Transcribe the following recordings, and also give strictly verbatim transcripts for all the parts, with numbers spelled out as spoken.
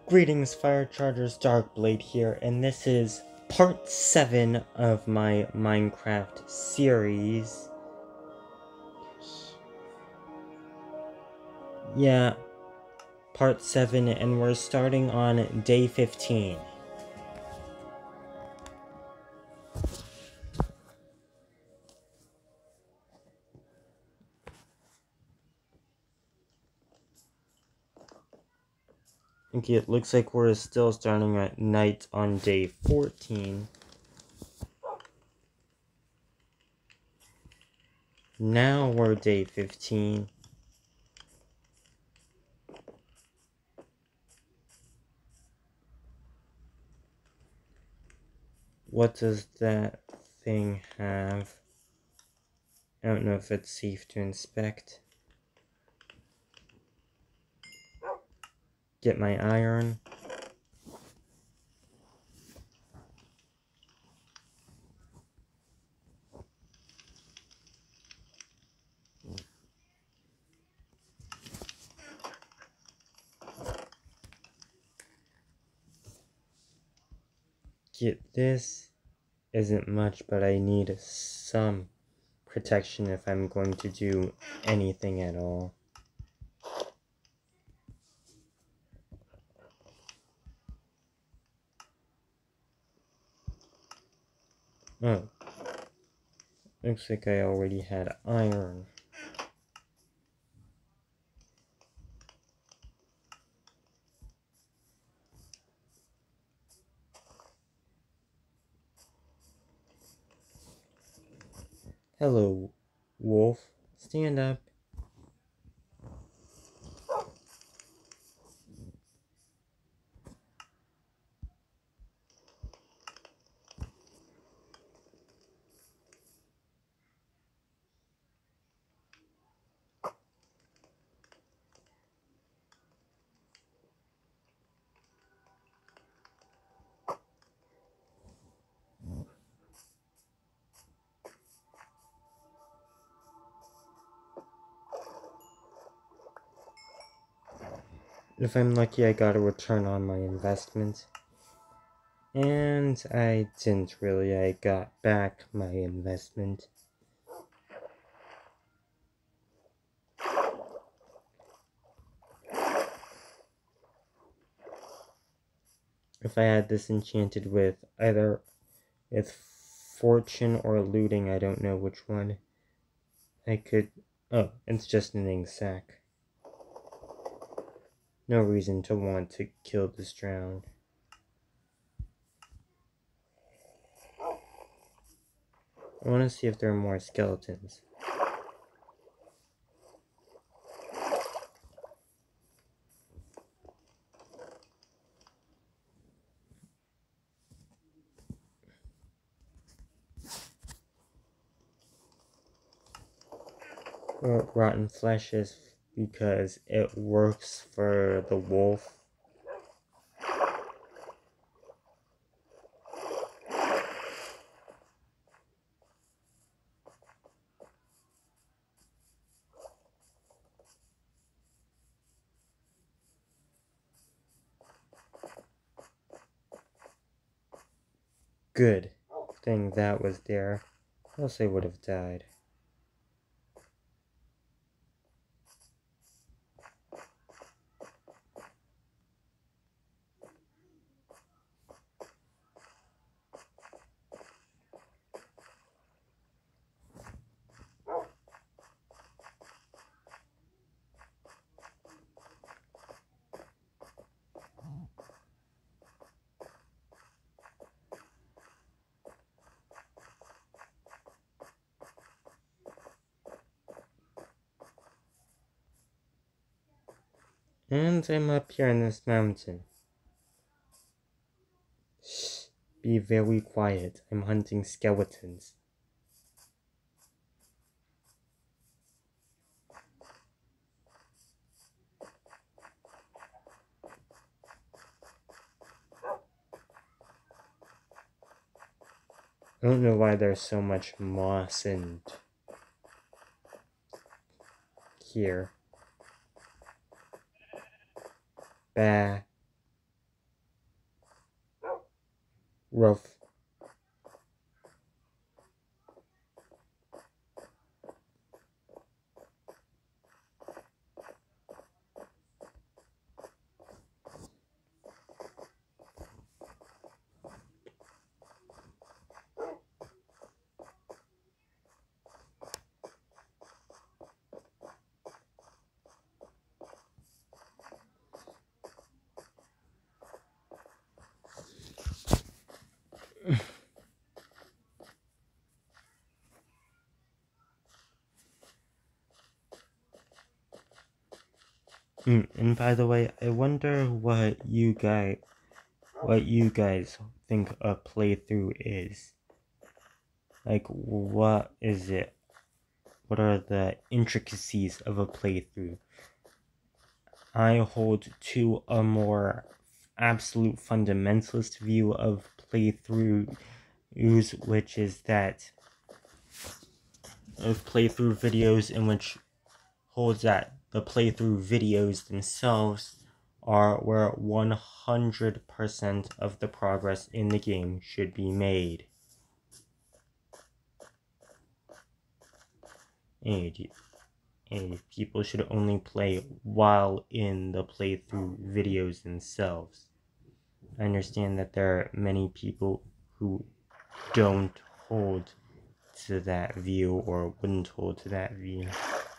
Greetings, Fire Chargers, Darkblade here, and this is part seven of my Minecraft series. Yeah, part seven, and we're starting on day fifteen. Okay, it looks like we're still starting at night on day fourteen. Now we're day fifteen. What does that thing have? I don't know if it's safe to inspect. Get my iron. Get this. Isn't much, but I need some protection if I'm going to do anything at all. Oh. Looks like I already had iron. Hello, wolf. Stand up. If I'm lucky, I got a return on my investment. And I didn't really. I got back my investment. If I had this enchanted with either with fortune or looting, I don't know which one. I could... Oh, it's just an ink sack. No reason to want to kill this drown. I want to see if there are more skeletons. Well, rotten flesh is because it works for the wolf. Good thing that was there, else I would have died. And I'm up here in this mountain. Shh, be very quiet. I'm hunting skeletons. I don't know why there's so much moss and here. Bah. rough. Mm, and by the way, I wonder what you guys what you guys think a playthrough is. Like, what is it? What are the intricacies of a playthrough? I hold to a more absolute fundamentalist view of playthroughs, which is that of playthrough videos in which holds that the playthrough videos themselves are where one hundred percent of the progress in the game should be made. And, and people should only play while in the playthrough videos themselves. I understand that there are many people who don't hold to that view or wouldn't hold to that view.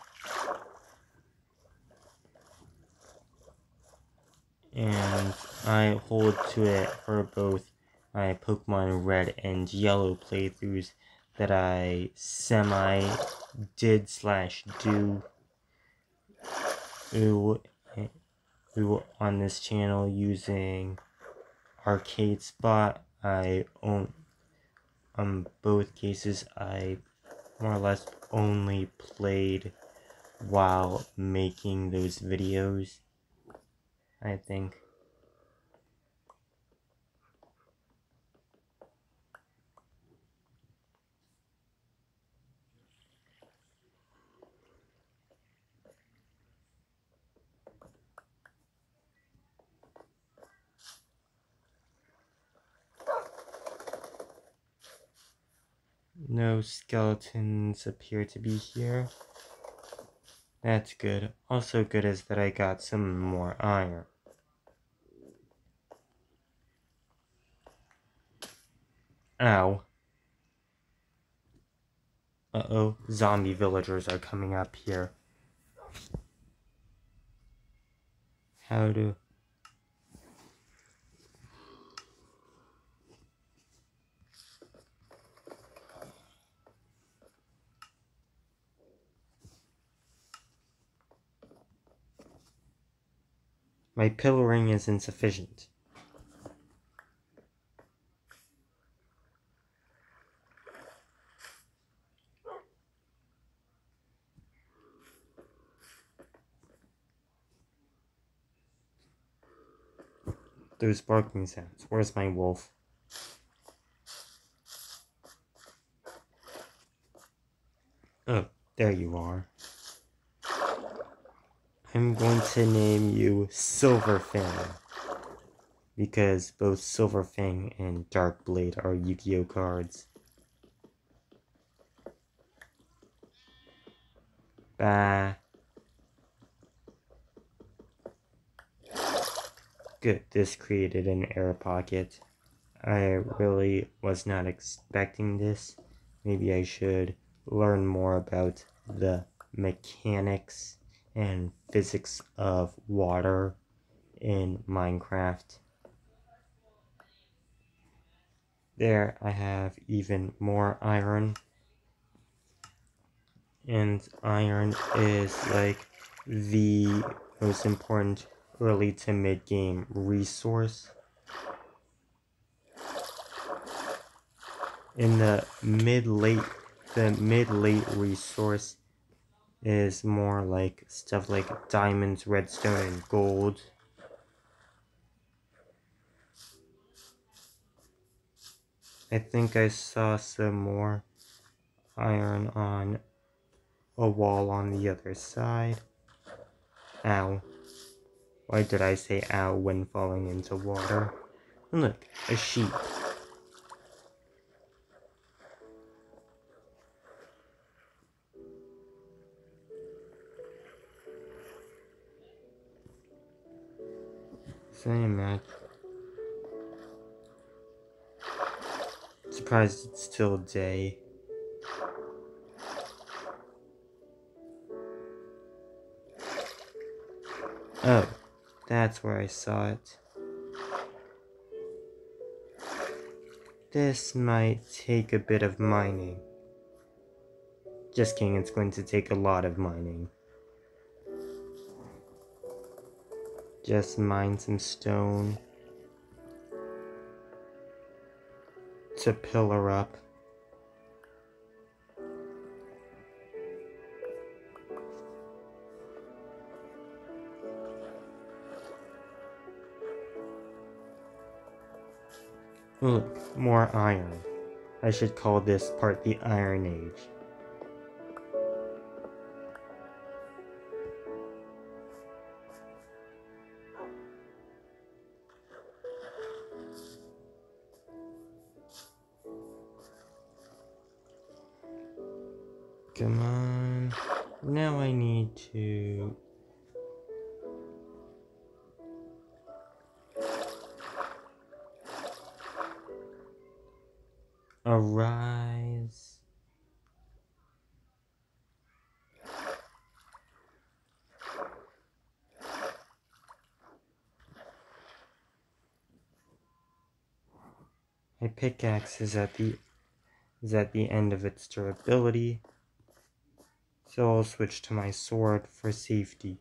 And I hold to it for both my Pokemon Red and Yellow playthroughs that I semi did slash do on this channel using Arcade Spot. I own on both cases I more or less only played while making those videos, I think. No skeletons appear to be here. That's good. Also good is that I got some more iron. Ow. Uh-oh, zombie villagers are coming up here. How to... My pillaring is insufficient. Those barking sounds. Where's my wolf? Oh, there you are. I'm going to name you Silverfang, because both Silverfang and Darkblade are Yu-Gi-Oh cards. Bah. Good, this created an air pocket. I really was not expecting this. Maybe I should learn more about the mechanics and physics of water in Minecraft. There, I have even more iron. And iron is like the most important early to mid-game resource. In the mid-late, the mid-late resource is more like stuff like diamonds, redstone, and gold. I think I saw some more iron on a wall on the other side. Ow. Why did I say ow when falling into water? And look, a sheep. Same, man. Surprised it's still day. Oh, that's where I saw it. This might take a bit of mining. Just kidding, it's going to take a lot of mining. Just mine some stone to pillar up. Look, more iron. I should call this part the Iron Age. Come on. Now I need to... arise. My pickaxe is at the is at the end of its durability, so I'll switch to my sword for safety.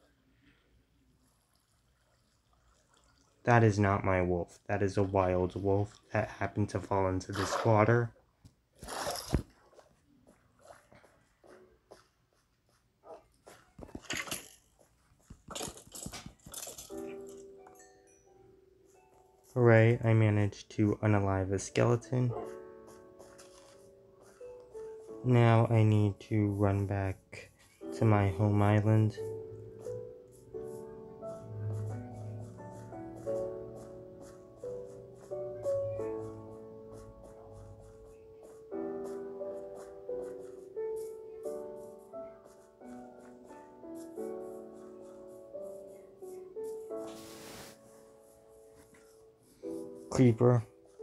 That is not my wolf. That is a wild wolf that happened to fall into this water. Hooray, I managed to unalive a skeleton. Now I need to run back to my home island. Creeper.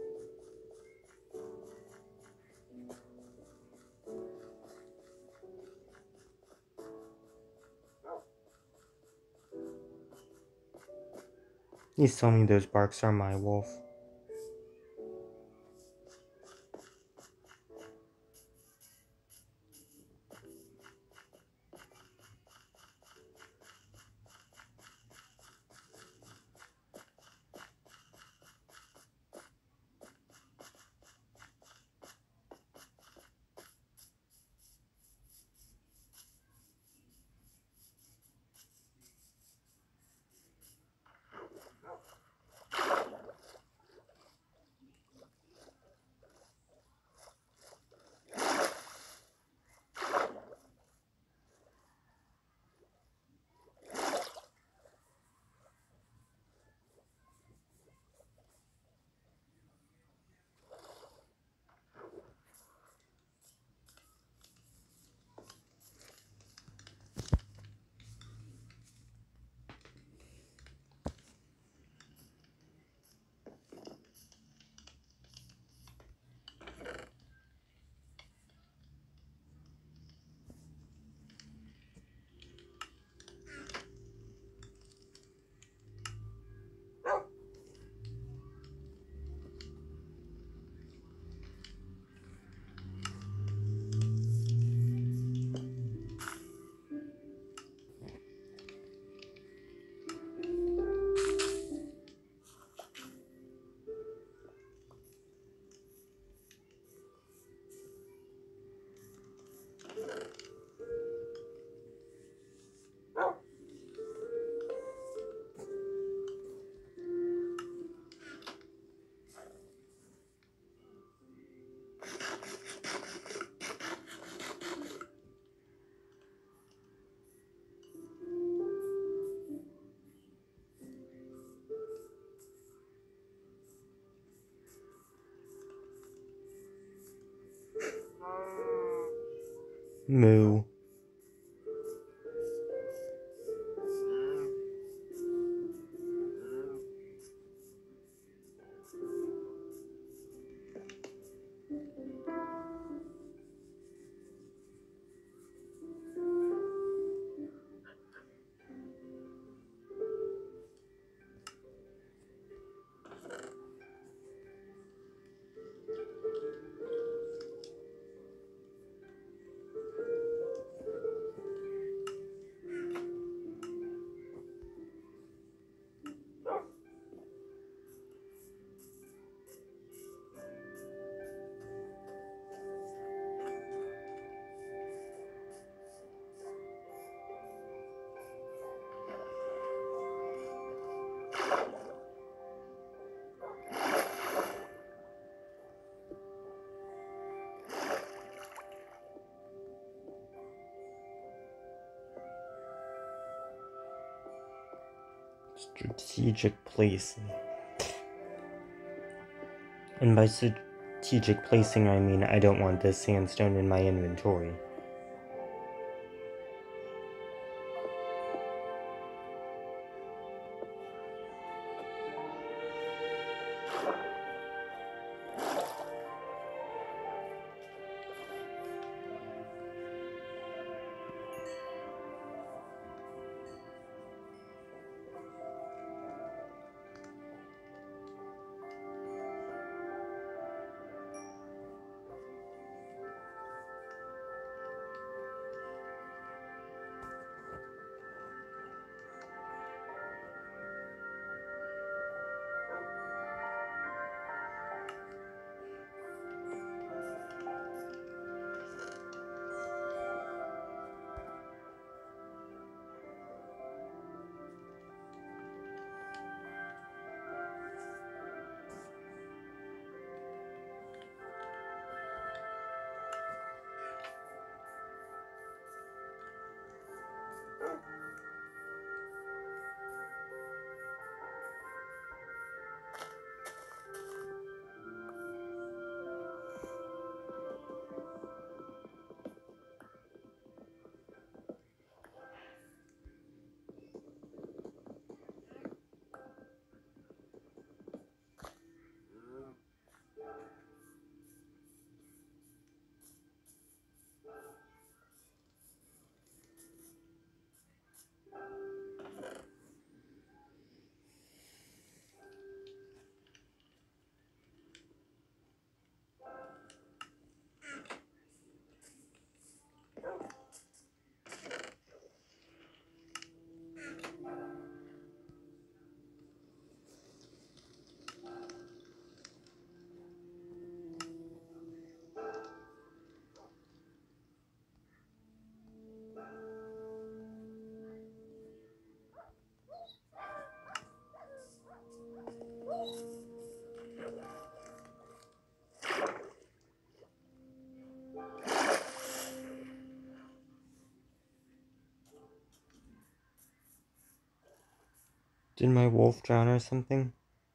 Please tell me those barks are my wolf. Moo. Strategic placing. And by strategic placing, I mean I don't want this sandstone in my inventory. Did my wolf drown or something?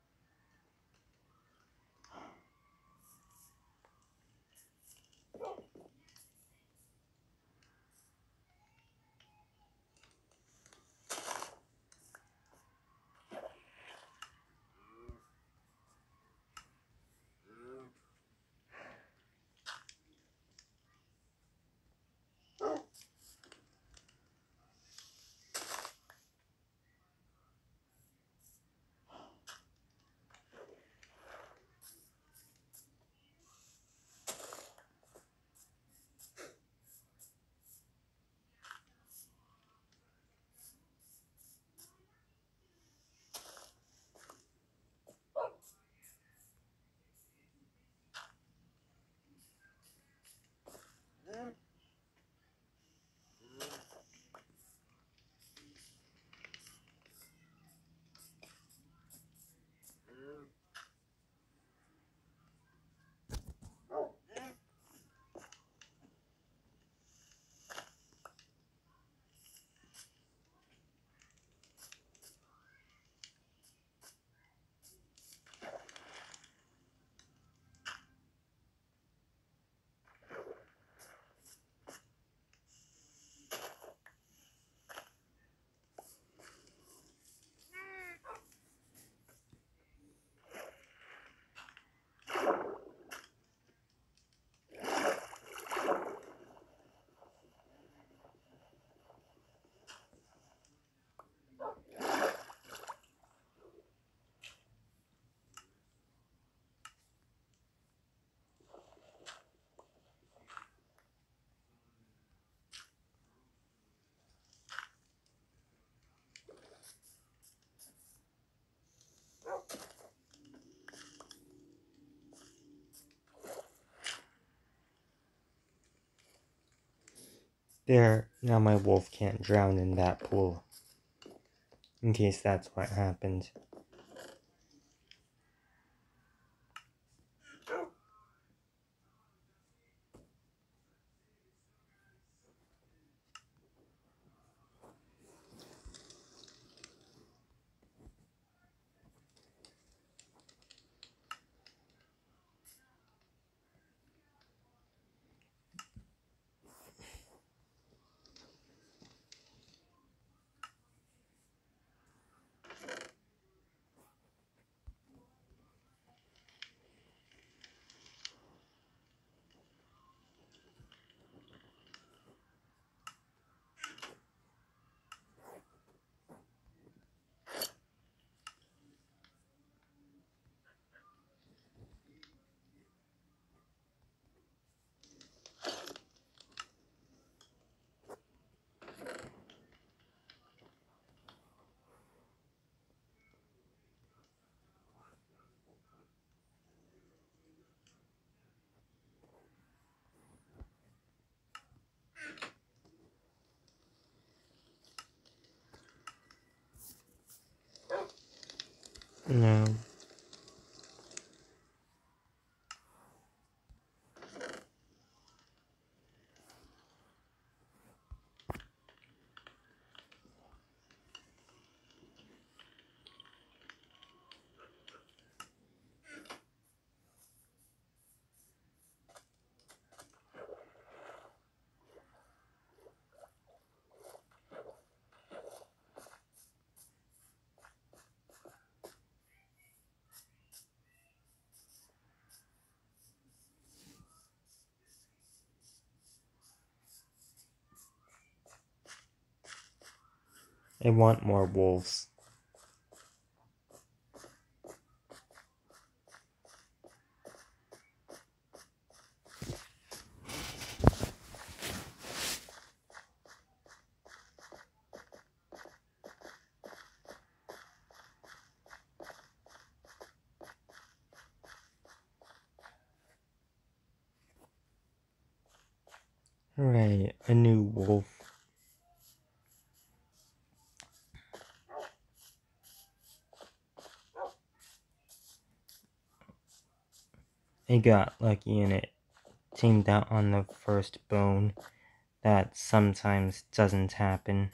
There, now my wolf can't drown in that pool. In case that's what happened. No. I want more wolves. Hooray, a new wolf. I got lucky and it teamed out on the first bone. That sometimes doesn't happen.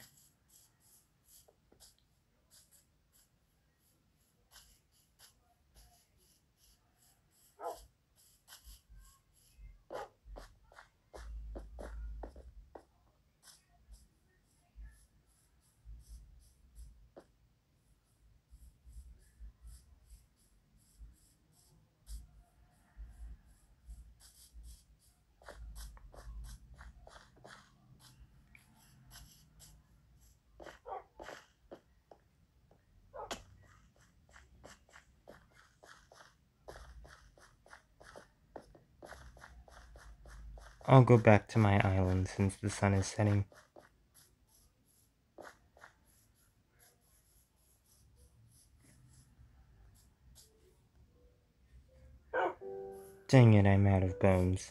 I'll go back to my island since the sun is setting. Dang it, I'm out of bones.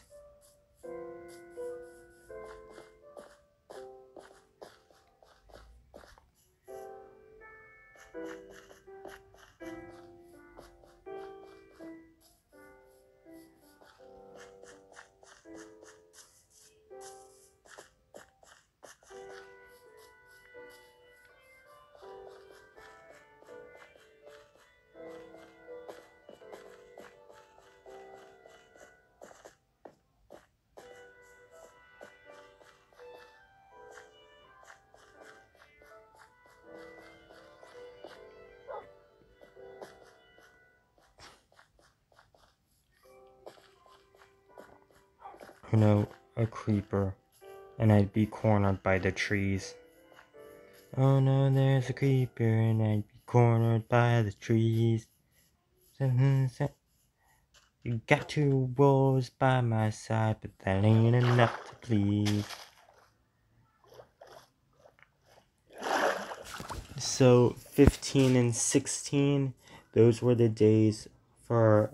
You know, a creeper, and I'd be cornered by the trees. Oh no, there's a creeper, and I'd be cornered by the trees. You got two wolves by my side, but that ain't enough to please. So, fifteen and sixteen, those were the days for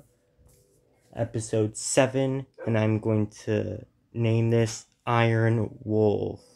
episode seven, and I'm going to name this Iron Wolf.